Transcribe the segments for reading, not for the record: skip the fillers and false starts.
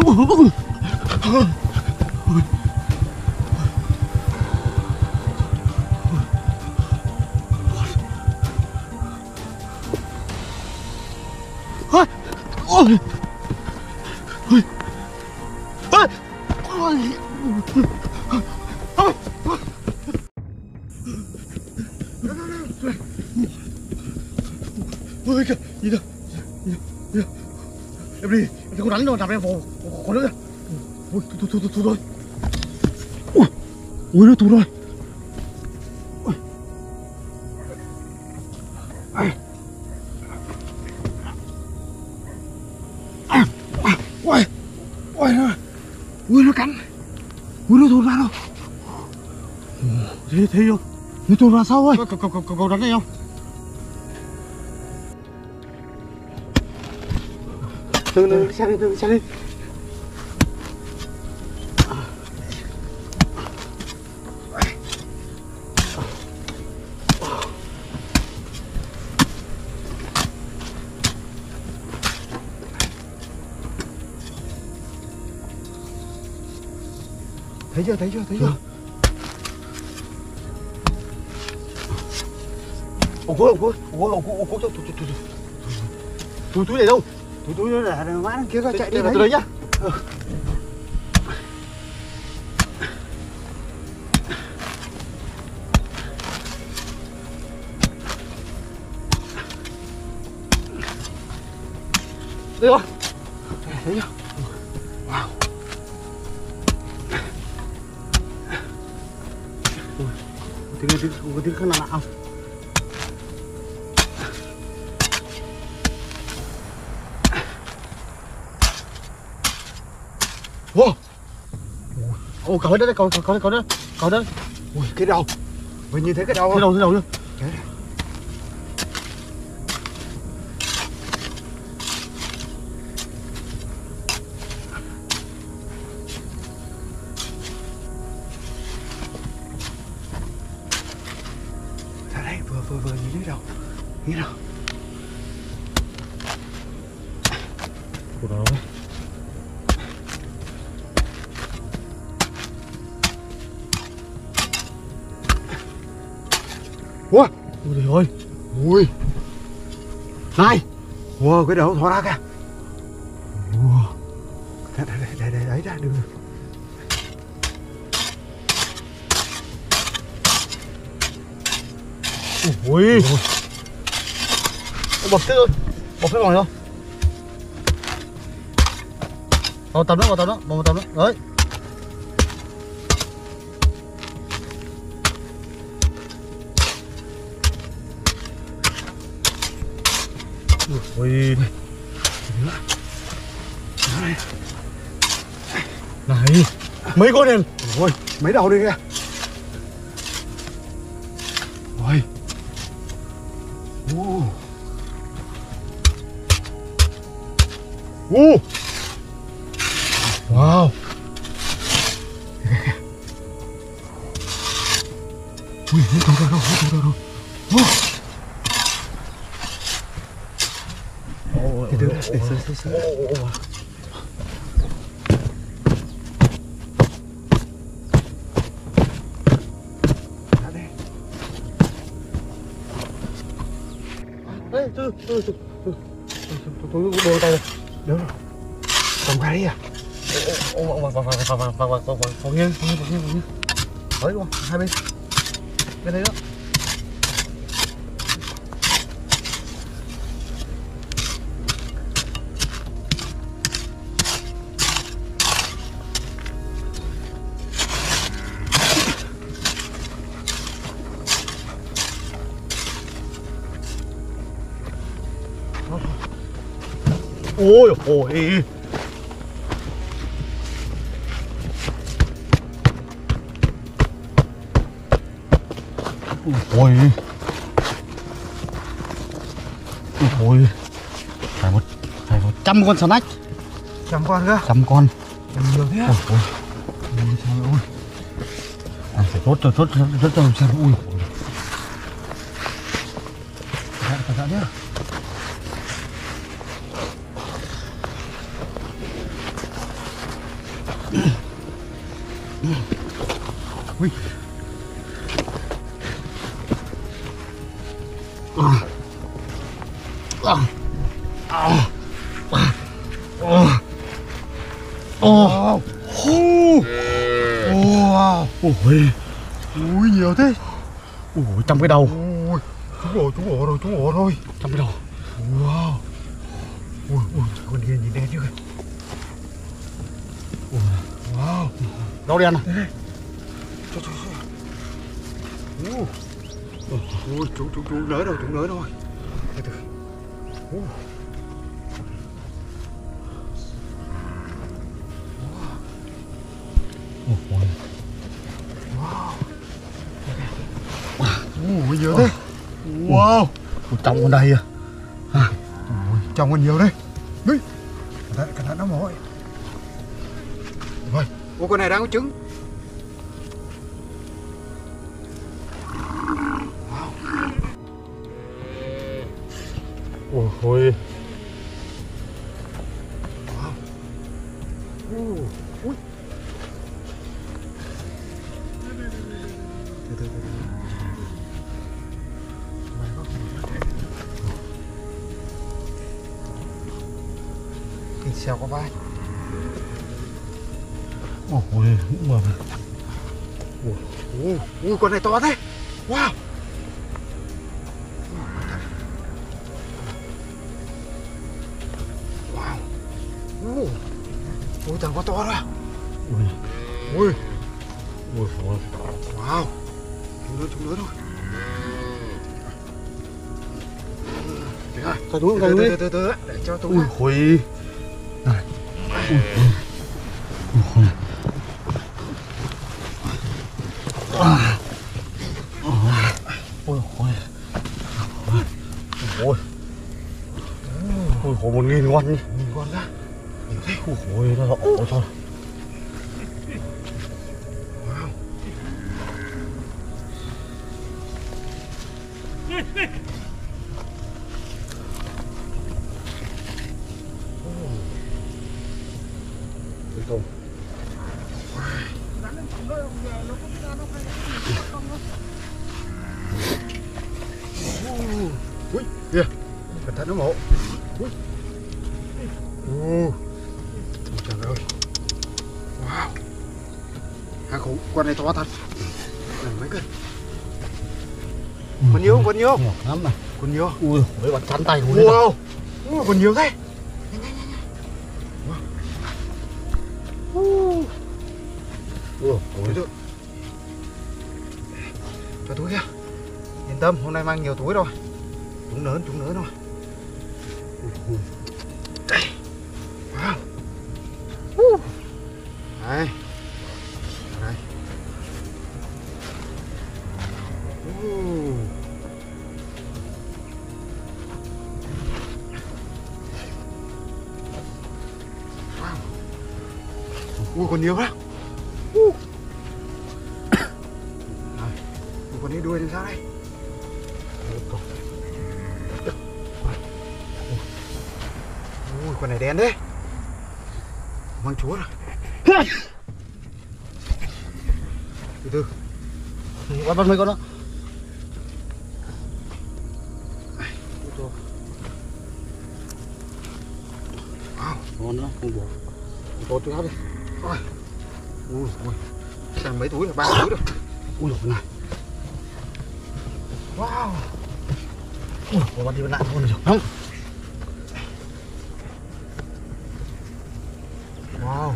kìa, nhìn kìa. Em đi, em thấy con rắn nó nằm em vào con nữa kìa. Ui, thôi rồi. Ui, nó tụt rồi. Ui, nó cắn. Ui, nó tụt ra đâu. Thấy không? Nó tụt ra sau ơi. Có rắn này không? Đừng, xe đi. Thấy chưa? Ổ cối túi này đâu? Túi nó để mã kia ra chạy đi đấy nhá. Đây rồi. Thấy chưa? Wow. Có tiếng khác nào không? Wow. Ồ, cậu đây, cậu đây. Ui, cái đầu. Mình nhìn thấy cái đầu không? Cái đầu nữa. Cái này. Ra đây, vừa nhìn thấy đầu. Nhìn nào. Của nó đấy. Ủa, ui trời ơi, ui, này, wow, cái đầu thò ra kìa, wow, đấy ra đường, ui, bật thế rồi, bật thế rồi không? Vào tầm đó, đấy. Ui, này, mấy con này, ôi, mấy đầu đây kìa, ôi, wow, ui, đâu, từ để sơ. Đấy, từ đồ tay rồi. Đâu rồi? Cầm ra đi à? Vào nghiêng. Đấy luôn, hai bên. Bên đấy đó. Ôi, phải 100 con snack. 100 con cơ? 100 con. Nhiều thế à? Ôi, trời ơi. À, phải tốt cho xem. Ui. Cẩn thận nhá. Ui nhiều thế. Ui trong cái đầu. Ui trúng ổ rồi. Trong cái đầu. Wow. Ui con kia nhìn đen chưa. Wow. Đâu đen à? Ui trúng nới rồi. Từ từ. Ui nhiều thế. Wow. Trong con đây à? Trong còn nhiều đấy. Đấy. Cẩn thận nó mỏi. Rồi. Ô con này đang có trứng. Ôi ôi. Wow. Ui. Từ. Kinh xèo có vai. Ôi mà. Ui con này to thế. Wow. Wow. Ui thằng có to đó. Ui. Wow. Chúng nữa thôi. Cái đuôi Từ để cho tôi. Ui khối. Này. Ôi khổ 1000 con. 1000 con đó. Ôi khối nó ổ cho. Wow. Không. Ui, kìa, cẩn thận nó mổ. Ui. Trời ơi. Wow. Con này to thật. Này mấy cân. Còn nhiều. Lắm này. Còn nhiều. Ui, mấy bạn chắn tay luôn. Wow. Còn nhiều thế. Wow. Cho túi kia. Yên tâm, hôm nay mang nhiều túi rồi. Chúng lớn rồi. Đây. Wow. Đây. Đây. Wow. Ui còn nhiều đó. Con ấy đuôi làm sao đây? Ui con này đen đấy. Mang chúa rồi. Từ. Bắt mấy con đó. Wow. Con nữa, không bỏ. Con chú hát đi. Ui. Xem mấy túi là 3 túi rồi. Ui dồi này. Wow. Ui, bắt đi bắt lại con này không? Wow.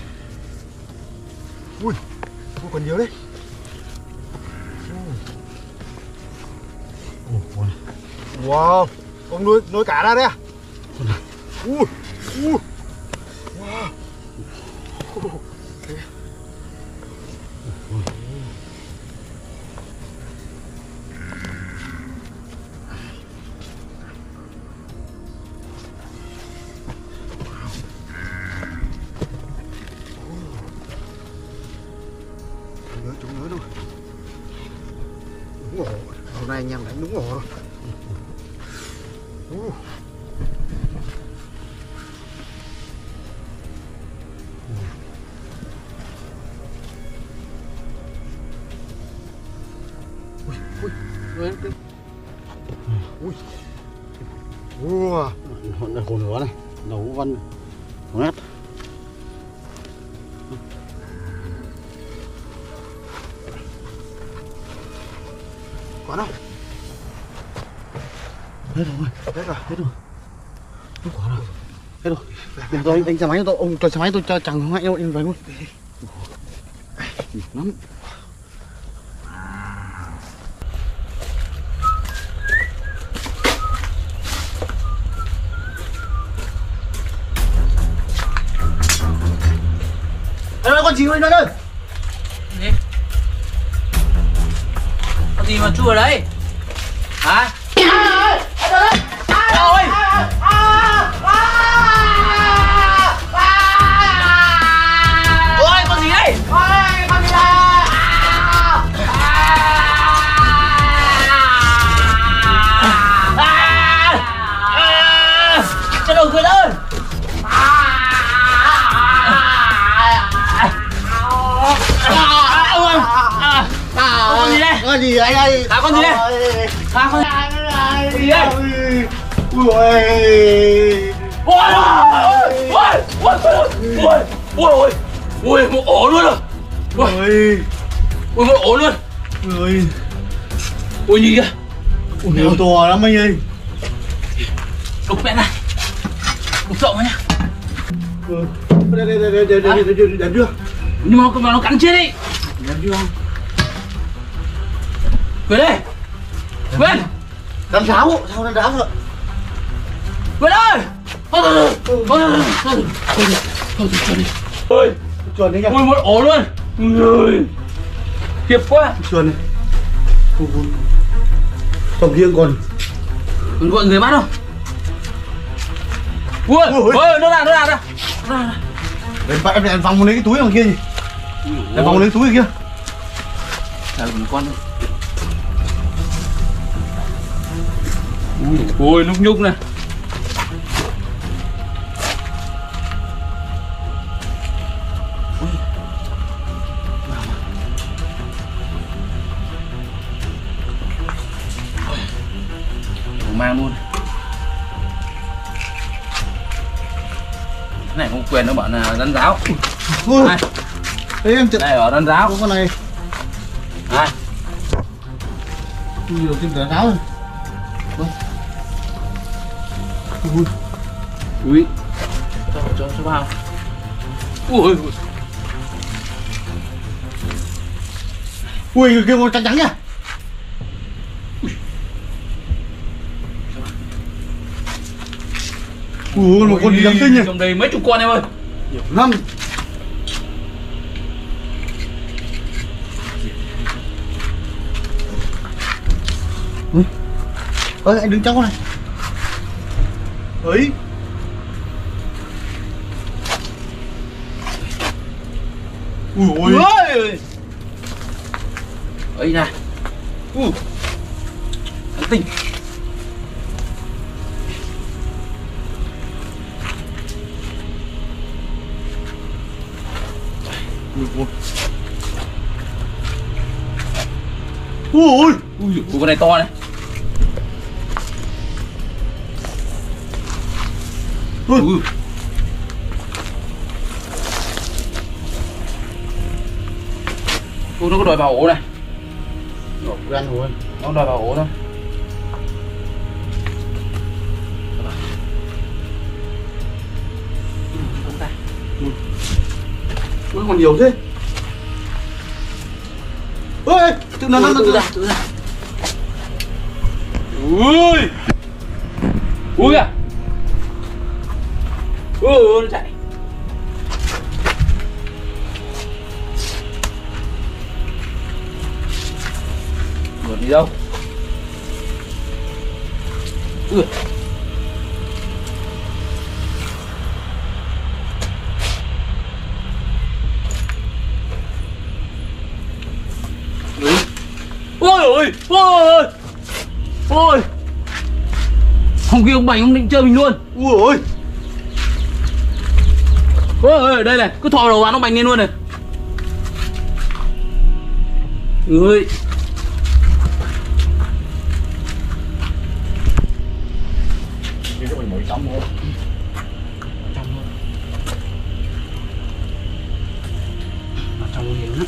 Ui còn nhiều đấy. Wow. Ông nuôi cả ra đấy à? Wow. Chúng nữa đâu. Đúng ổ. Hôm nay anh em đánh đúng ổ rồi. Ui. Ủa. Hồn lửa này, đầu văn nét. Có đâu? Hết rồi, Hết rồi. hết rồi. Không có rồi. Hết rồi. Đừng tôi đánh xe máy tôi, ông cho xe máy tôi cho chẳng không hạnh đâu, em về luôn. Nhịp lắm. Ê, con gì ơi nó ơi. Gì? Có gì mà chui ở đấy? Hả? Ôi! Ôi, con gì đấy? Cho đầu cười ơi! Con gì đây? Con gì anh ơi? Con gì đây? Con gì đây? Ui. Ôi, một ổ luôn rồi. Ôi, một ổ luôn. Ui. Ôi, gì kìa? Nhiều to lắm anh ơi. Đục mẹ này. Đục rộng nhá. Đẹp chưa? Nhưng mà nó cắn chết đi. Đẹp chưa? Quyền đây. Quyền. Đánh ráo, sao đánh ráo rồi? Quyền ơi. Thôi đi. Ôi, Chuồn đấy nha. ôi một ổ luôn. Ôi, khiếp quá. Chuồn này. Tổng riêng còn. Đừng gọi người bắt đâu. Ui, ôi, nó ra. Em vòng lấy cái túi đằng kia gì? Em vòng lấy cái túi kia. Đây một con thôi. Ui, lúc nhúc này. Mang luôn. Cái này không quyền, nó bảo là rắn ráo. Ui. Này. Đấy em Đây ở rắn ráo. có con này. Này. Ui, đầu tiên rắn ráo rồi. Ui. Ui. Cho vào. Ui. Ui, kia con trắng trắng nha. Ui, một con gì trắng tinh nhỉ? Trong đây mấy chục con em ơi. Nhiều lắm. Ui. Ơi, anh đứng trong con này. Ấy. Ui ôi. Ui. Ấy này. Thằng tinh. Ui. Ui, con này to này. Ui. Ui, nó có đòi vào ổ này. Ngọc gan rồi. Nó đòi vào ổ thôi. Ui, còn nhiều thế. Ôi, tự nó Tự ra. Ui. Ui kìa. Ui, nó chạy. Còn đi đâu? Ui. Ôi. Hôm kia ông Bảnh ông định chơi mình luôn. ui ôi. Ôi, đây này, cứ thò đầu vào nó Bảnh lên luôn này. Ui. Ngồi trong luôn. Trong luôn. Vào trong luôn hiền lắm.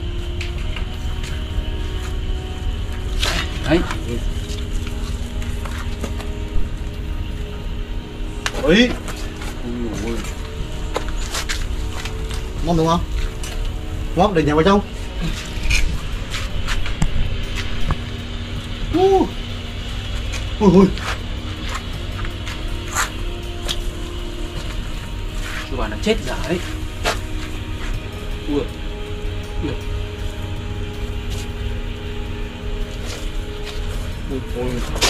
Đấy. Ui. Ngon đúng không? Ngon để nhà vào trong. Ui ui. Cứ bảo là chết giả đấy. Ui. Ui. Ui. Ui.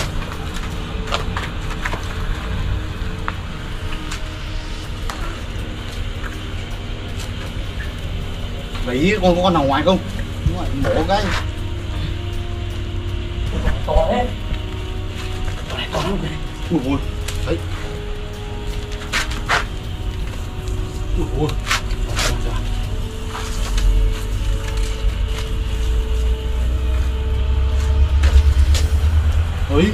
Vậy con có con nào ngoài không? Mổ cái. To thế. Con này to lắm này. Ui ui. Đấy. Ui ui. Ui.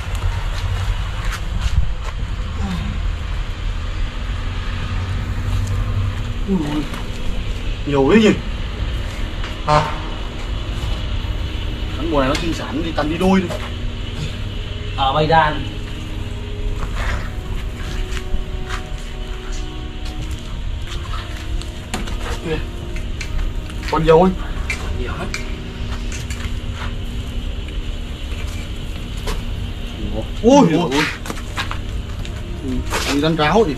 Ui ui. Nhiều đấy nhỉ. Hắn mùa này nó sinh sản đi tăn đi đôi đi. Ở Bay Đan. Còn nhiều ấy. Nhiều lắm. Ui ui. Đi rắn ráo gì.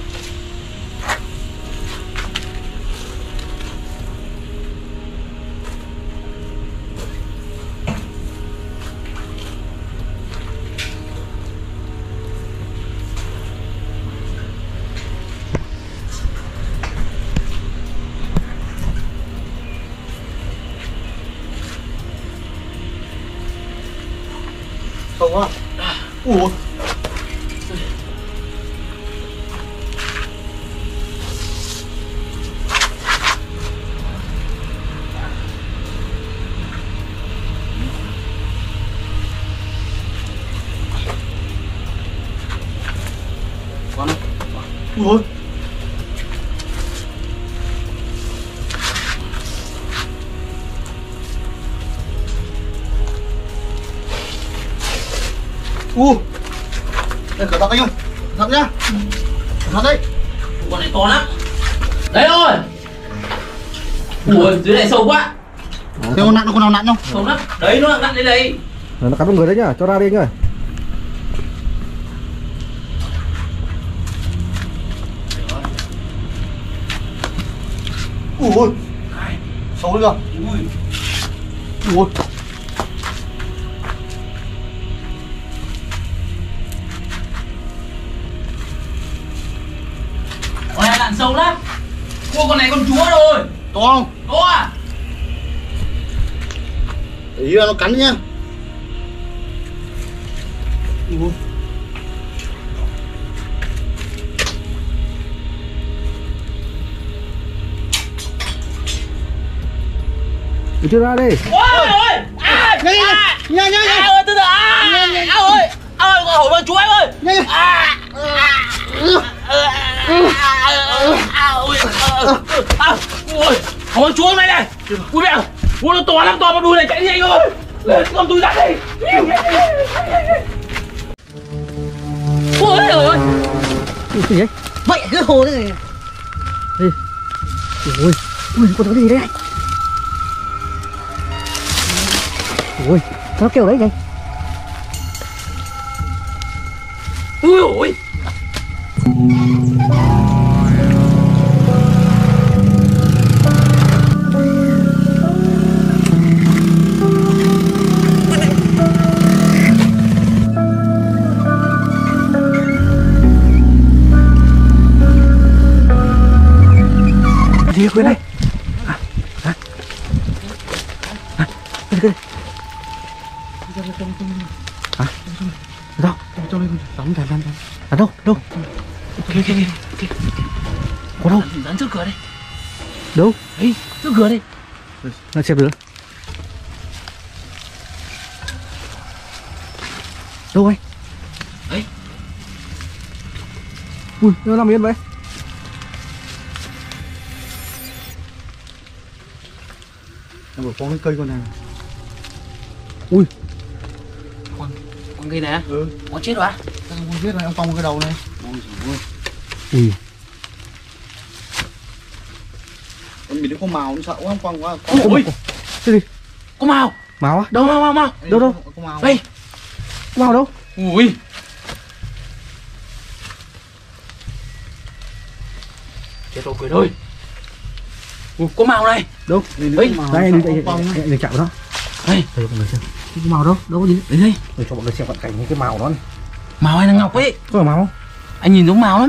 Sâu quá. Ủa. Con này. Ủa. Đây cẩn thận anh ơi. Cẩn thận nhá. Cẩn thận đấy. Con này to lắm. Đấy rồi. Ui, dưới này sâu quá. Thế con nào nặng không? Sâu lắm. Đấy, nó nặng lên đây. Nó cắn vào người đấy nhá, cho ra đi anh ơi. Ui. Sâu nữa. Ui. Ui. Con này nặng sâu lắm. Ui, con này con chúa rồi. To không? To à? Ý là nó cắn nhá. Ui. Đi chưa ra đi. Ôi ơi. À, Nhanh ơi, từ từ. Ơi. Ơi, hổ con chúa ơi. nhanh. Ui, hổ chúa này này. Ui mẹ, ui nó to lắm, to mà đuôi này chạy đi anh ơi. Con tôi ra đây. Ôi ơi. Gì vậy? Vậy cứ hồ thế này. Đi. Ui, Ui, con cái gì đấy này? ui, Nó kêu đấy này. Ui ôi. gì quên đây? Đâu? Cho lên đóng đàn. À đâu? Đâu? Kìa. Có đâu? Dán trước cửa đây. Đâu? Ấy, trước cửa đây. Nó xem nữa. Đâu anh? Đấy. Ui, nó nằm yên vậy. Nó vừa phong cái cây con này. Ui, Con kia nè. Ừ. Con chết rồi à? Sao không biết này, ông phong cái đầu này. Ôi trời ơi. ui, Con bị nó có màu nó sợ quá, ông phong quá. Ôi, cái gì? có màu. Máu á? Đâu mau. Đâu, đâu? Có màu. Đây. Máu đâu? Ui. Chết rồi Quyền ơi. Ui, có màu này. Đâu? Đây, Đây, đi chạm nó. Đây, Đây mọi người xem. cái màu đâu? Đâu có gì? Đây đây. Để cho mọi người xem cận cảnh những cái màu đó này. Màu hay là ngọc ấy. Có phải màu không? Anh nhìn giống màu lắm.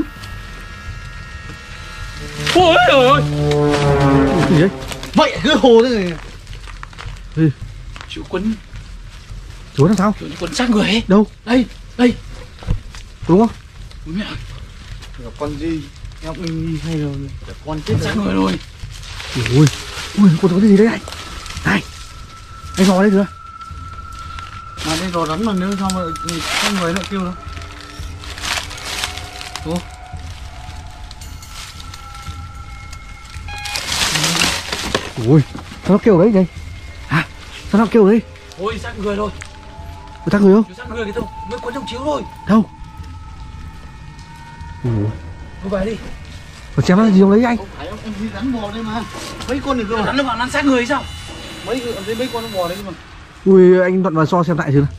Ôi trời ơi. Cái gì đấy? vậy cứ hồ thế này. Chịu quấn, Chúa làm sao? quấn xác người ấy. Đâu? Đây. Đúng không? Ui mẹ, Gặp con gì? Em mình hay rồi. Con chết quấn xác rồi. người rồi. Ui, ui, con có cái gì đấy này? Này, anh ngồi đây kìa. Mà đây rò rắn mà nếu sao mà con người nó kêu đâu. Ui, sao nó kêu đấy vậy? Hả? Sao nó kêu đấy? Ôi xác người rồi. Người ta người không? Xác người cái thôi. Mới quấn trong chiếu thôi. Đâu? Ui, Thôi về đi. còn xem nó gì trong đấy anh? Không phải em đi rắn bò đây mà. Mấy con này cơ mà. Rắn nó bảo ăn xác người hay sao? Mấy con nó bò đấy cơ mà. Ui, anh Thuận vào so xem lại chứ.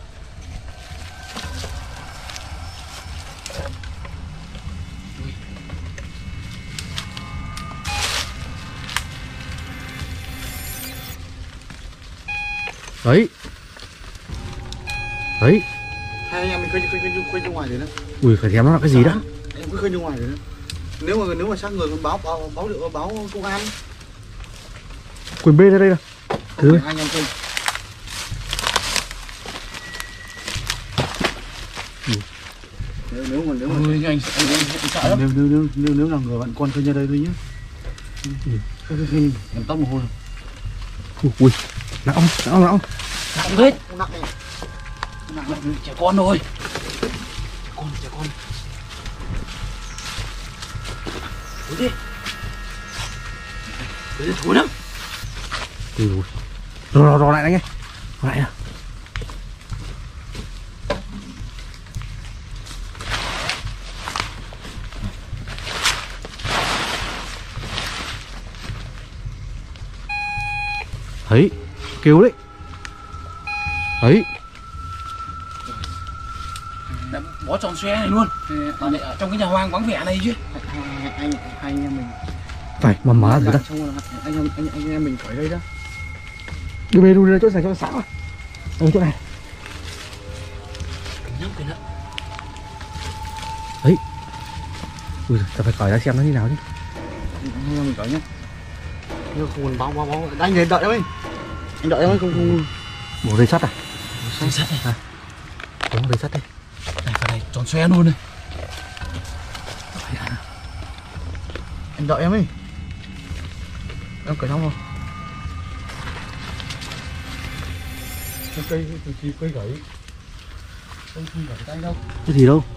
Đấy. Đấy. Hai anh em mình quay ra ngoài rồi đó. Ui, phải xem nó là cái gì đó. Em cứ khơi ra ngoài rồi đó. Nếu mà xác người còn báo công an. Quyền B ra đây nè. Thứ này. Anh em quên. Nếu mà Ôi anh sợ lắm. nếu là người bạn con khơi ra đây thôi nhé. Em tóc mồ hôi. Ui, nặng không? Nặng hết. Nặng này. Nặng lắm. Trẻ con thôi. Trẻ con. Thối đi. Thối lắm. Ui, rồi lại anh ơi. Rồi lại nè. Thấy, kêu đấy. Đấy. Đã bó tròn xoe này luôn. Ở đây, ở trong cái nhà hoang vắng vẻ này chứ. Hai anh em mình. Phải, mầm má rồi đó. Xong rồi anh em mình khỏi đây đó. Đưa bê luôn ra chỗ này cho nó sáng rồi. Ở chỗ này. Kính lắm. Đấy. Ui, ta phải cởi ra xem nó như nào chứ. Anh em mình khỏi nhá. Nhưng không còn báo. Anh đợi em ơi. Anh đợi em ơi không. Bộ dây sắt à? Dây sắt này. Đúng dây sắt đây. Này phần này tròn xoe luôn này. Anh đợi em ơi. Em cởi xong không? Cây gãy. Không gãy tay đâu. Cái gì đâu?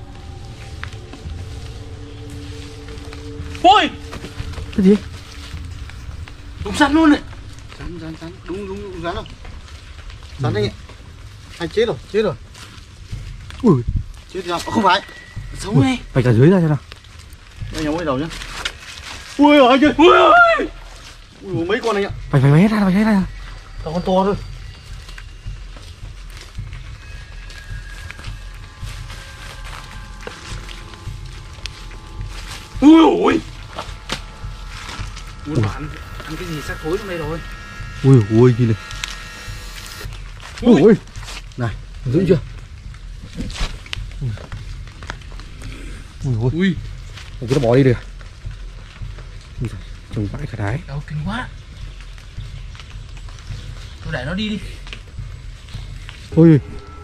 Ôi, Cái gì? đúng sẵn luôn này. Rắn. Đúng rắn không? Rắn anh ạ. Anh chết rồi. Ui, Chết rồi. Không phải. Sống này. phải cả dưới ra xem nào. Đây nhóm cái đầu nhá. Ui ơi trời. Ui ơi. Ui mấy con anh ạ. Phải hết ra. Con to thôi. Ui. Muốn bạn ăn cái gì xác thối trong đây rồi. Ui, nhìn này. Ui. Này, giữ chưa? Ui. Cái nó bỏ đi được. Trông vãi cả đái. Đâu kinh quá. Tôi để nó đi. Ui.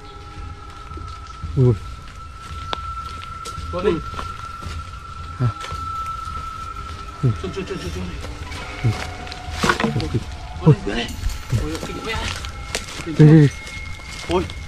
Tôi đi. Hả? Trốn. Ôi, kinh quá. Đây. Ôi.